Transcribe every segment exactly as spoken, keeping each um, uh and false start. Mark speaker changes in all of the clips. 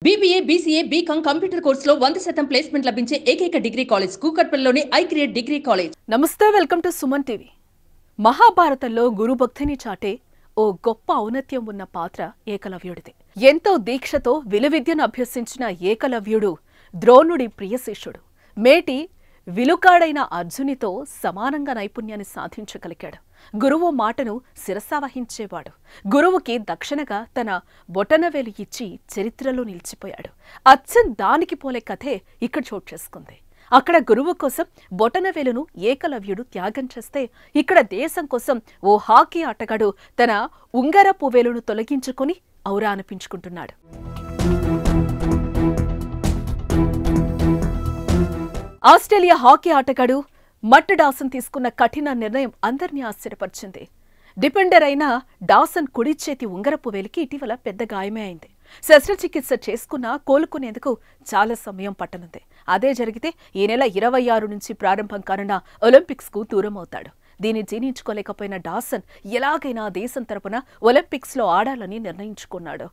Speaker 1: BBA, BCA, BCom computer కోర్సులో వంద శాతం ప్లేస్మెంట్ లభించే ఏకైక డిగ్రీ కాలేజ్ కూకట్పల్లిలోని ఐ క్రియేట్ డిగ్రీ కాలేజ్.
Speaker 2: నమస్తే, వెల్కమ్ టు సుమన్ టీవీ. మహాభారతంలో గురుభక్తిని చాటే ఓ గొప్ప ఔన్నత్యం ఉన్న పాత్ర ఏకలవ్యుడిది. ఎంతో దీక్షతో విలువిద్యను అభ్యసించిన ఏకలవ్యుడు ద్రోణుడి ప్రియ శిష్యుడు. మేటి విలుకాడైన అర్జునితో సమానంగా నైపుణ్యాన్ని సాధించగలిగాడు. గురువు మాటను శిరసావహించేవాడు. గురువుకి దక్షిణగా తన బొటనవేలు ఇచ్చి చరిత్రలో నిలిచిపోయాడు. అచ్చం దానికి పోలే కథే ఇక్కడ చోటు చేసుకుంది. అక్కడ గురువు కోసం బొటనవేలును ఏకలవ్యుడు త్యాగం చేస్తే, ఇక్కడ దేశం కోసం ఓ హాకీ ఆటగాడు తన ఉంగరపు వేలును తొలగించుకుని ఔరా అనిపించుకుంటున్నాడు. ఆస్ట్రేలియా హాకీ ఆటగాడు మట్ డాసన్ తీసుకున్న కఠిన నిర్ణయం అందరినీ ఆశ్చర్యపరిచింది. డిపెండర్ అయిన డాసన్ కుడి చేతి ఉంగరపు వేలికి ఇటీవల పెద్ద గాయమే అయింది. శస్త్రచికిత్స చేసుకున్నా కోలుకునేందుకు చాలా సమయం పట్టనుంది. అదే జరిగితే ఈ నెల ఇరవై ఆరు నుంచి ప్రారంభం కానున్న ఒలింపిక్స్ కు దూరం అవుతాడు. దీన్ని జీర్ణించుకోలేకపోయిన డాసన్ ఎలాగైనా దేశం తరపున ఒలింపిక్స్ లో ఆడాలని నిర్ణయించుకున్నాడు.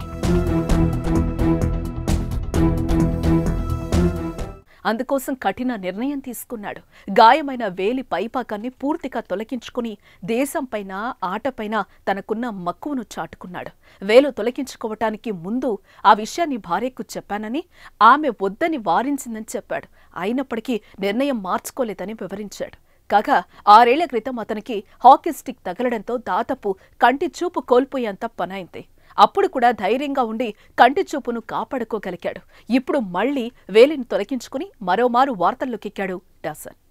Speaker 2: అందుకోసం కఠిన నిర్ణయం తీసుకున్నాడు. గాయమైన వేలి పైపాకాన్ని పూర్తిగా తొలగించుకుని దేశంపైన ఆటపైన తనకున్న మక్కువను చాటుకున్నాడు. వేలు తొలగించుకోవటానికి ముందు ఆ విషయాన్ని భార్యకు చెప్పానని, ఆమె వద్దని వారించిందని చెప్పాడు. అయినప్పటికీ నిర్ణయం మార్చుకోలేదని వివరించాడు. కాగా ఆరేళ్ల క్రితం అతనికి హాకీ స్టిక్ తగలడంతో దాదాపు కంటి చూపు కోల్పోయేంత పనైంది. అప్పుడు కూడా ధైర్యంగా ఉండి కంటి చూపును కాపాడుకోగలిగాడు. ఇప్పుడు మళ్లీ వేలిని తొలగించుకుని మరోమారు వార్తల్లోకెక్కాడు డాసన్.